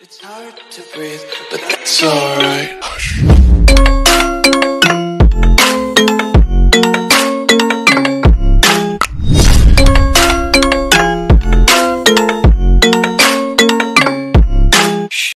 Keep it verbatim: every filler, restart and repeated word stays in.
It's hard to breathe, but that's alright. Hush.